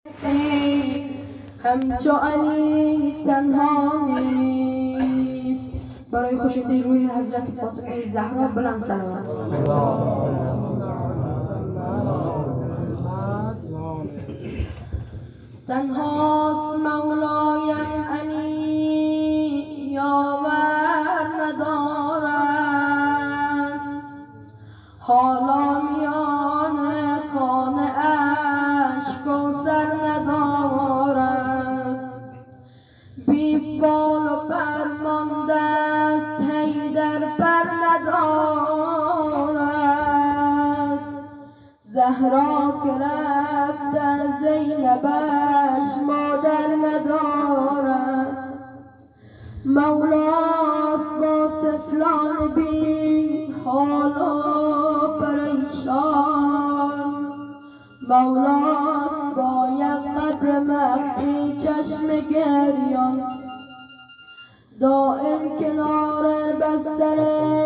همچو علی تنها نیست. برای خوشنودی روح حضرت فاطمه زهرا بلند صلوات. تنهاست مولایم علی یاور ندارد، حالا میان خانه اش کوثر ندارد. بی بال و پر مانده است حیدر پر ندارد. زهرا که رفته زینبش مادر ندارد. مولاست با طفلان بین حال و پریشان. مولاست با یک قبر مخفی چشم گریان. دائم کنار بستر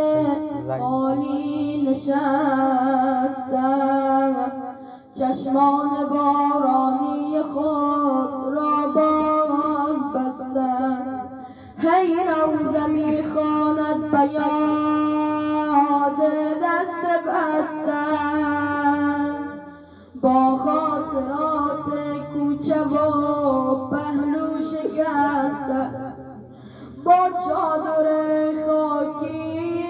خالی نشسته، چشمان بارانی خود را باز بسته. هی روزه میخواند به یاد دست بسته، با خاطرات کوچه و پهلو شکسته. با چادر خاکی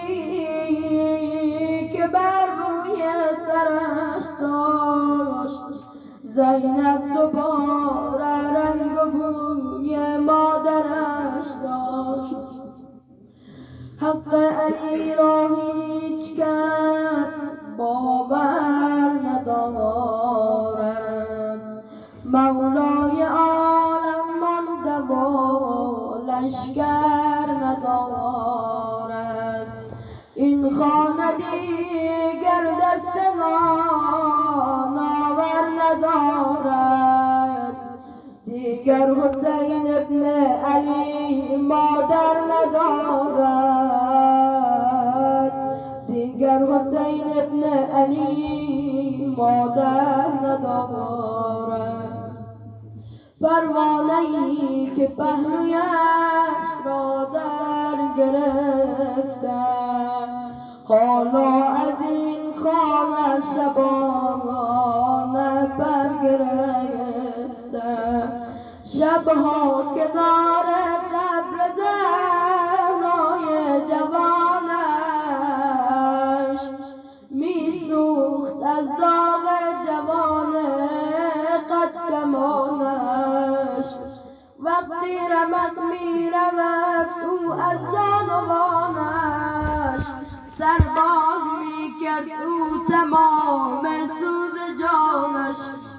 که بر روی سرش داشت، زینب دوباره رنگ و بوی مادرش داشت. حق علی را هیچ کس باور ندارد. مولای عالم مانده و لشکر ندارد. این خانه دیگر دست نامور ندارد. دیگر حسین ابن علی مادر ندارد. دیگر حسین ابن علی مادر ندارد. پروانه‌ای که پهلویش را در گرفته، حالا از این خانه شبانه پر گرفته. شبها کنار قبر زهرای جوانش میسوخت از داغ جوان قد کمانش. وقتی رمق میرفت او از زانوانش، سرباز میکرد او تمام سوز جانش.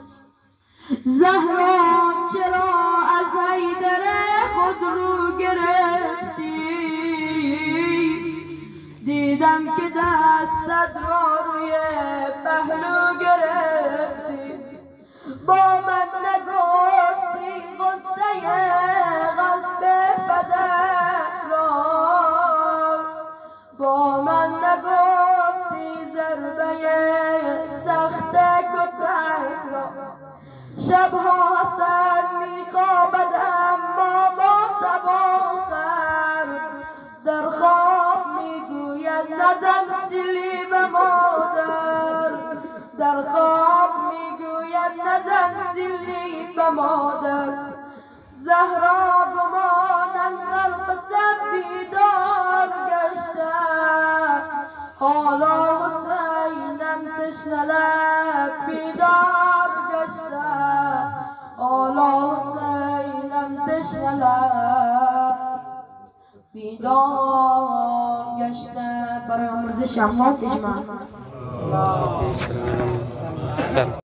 زهرا چرا از حیدر خود رو گرفتی؟ دیدم که دستت را روی پهلو گرفتی. با من نگفتی غصه غصب فدک را، با من نگفتی ضربه سخت کتک را. شبها حسن میخوابد اما با تباخر، در خواب میگوید نزن سیلی به مادر. در خواب میگوید نزن سیلی به مادر. زهرا گمانم غرق تب بیدار گشته، حالا حسینم تشنه لب بیدار گشته. حالا حسینم تشنه لب بیدار گشته. برای آمرزش اموات اجماع.